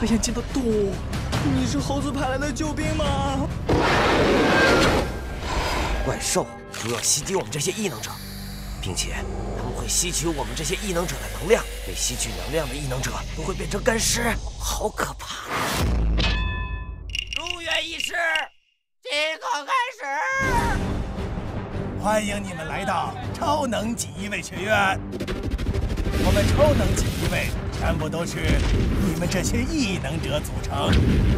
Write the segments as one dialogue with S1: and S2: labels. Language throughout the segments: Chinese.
S1: 眼睛的多。你是猴子派来的救兵吗？
S2: 怪兽主要袭击我们这些异能者，并且他们会吸取我们这些异能者的能量。被吸取能量的异能者都会变成干尸，好可怕！
S3: 如愿以释，即刻开始。
S4: 欢迎你们来到超能锦衣卫学院。我们超能锦衣卫全部都是你们这些异能者组成。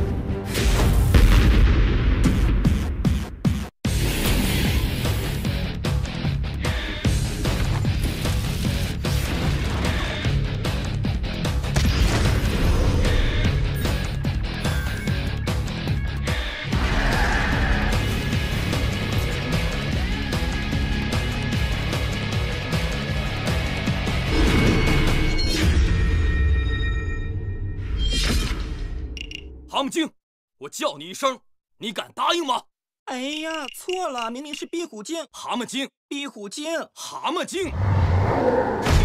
S5: 蛤蟆精，我叫你一声，你敢答应吗？
S1: 哎呀，错了，明明是壁虎精。
S5: 蛤蟆精，
S1: 壁虎精。
S5: 蛤蟆精。